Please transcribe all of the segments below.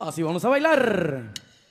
Así vamos a bailar.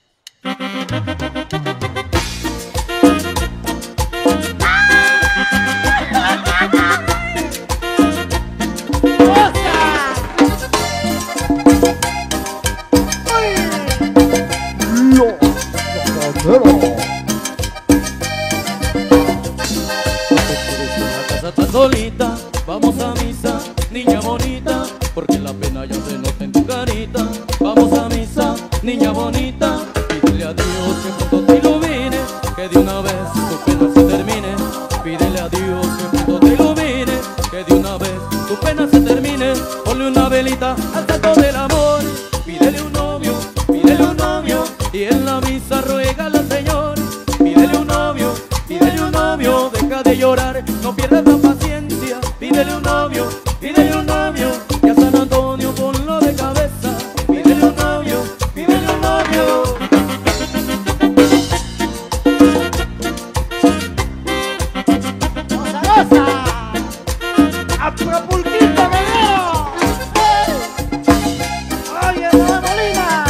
Estás solita, vamos a misa, niña bonita, porque la pena ya se nota en tu carita. Vamos a misa, niña bonita, pídele a Dios que pronto te ilumine, que de una vez tu pena se termine. Pídele a Dios que pronto te ilumine, que de una vez tu pena se termine. Ponle una velita al santo del amor, pídele un novio, y en la misa ruégale al Señor. Pídele un novio, deja de llorar, no pierdas la paciencia. Pídele un novio, y a San Antonio ponlo de cabeza. Pídele un novio, ¡Goza, goza! ¡A Propulquito Guerrero! ¡Oye, Nueva Molina!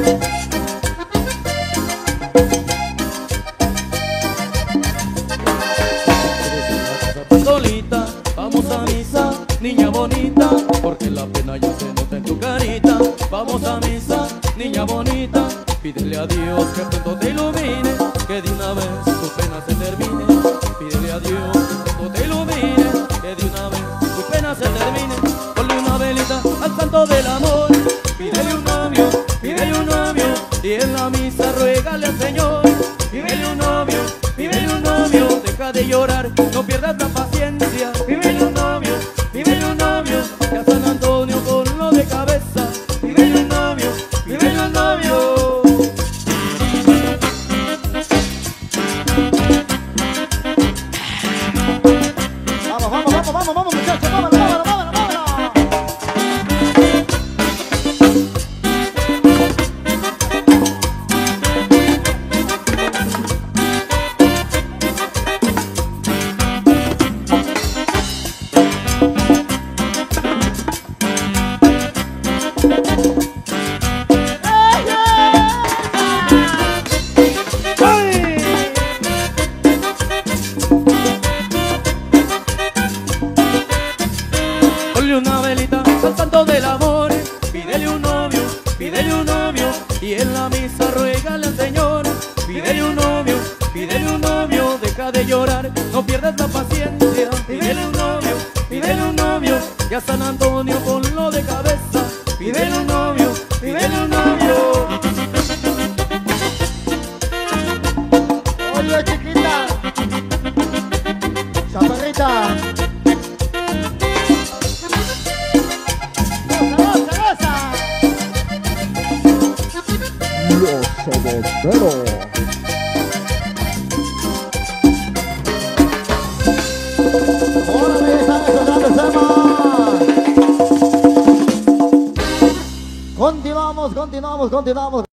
Solita, vamos a misa, niña bonita, porque la pena ya se nota en tu carita. Vamos a misa, niña bonita, pídele a Dios que pronto te ilumine, que de una vez tu pena se termine. Pídele a Dios que pronto te ilumine, que de una vez tu pena se termine. Ponle una velita al santo del amor, pídele un novio, y en la misa ruégale al Señor. Pídele un novio, deja de llorar, no pierdas la paciencia. Pídele un novio, que a San Antonio ponlo de cabeza. Pídele un novio. Vamos, muchachos, vámonos. Ponle una velita al santo del amor, pídele un novio, y en la misa ruégale al Señor. Pídele un novio, deja de llorar, no pierdas la paciencia. Pídele un novio, y a San Antonio ponlo de cabeza. Pídele un novio. Oye, chiquita, chaparrita. ¡Goza! Los Soboteros. ¡Órale, están esos grandes temas! Continuamos.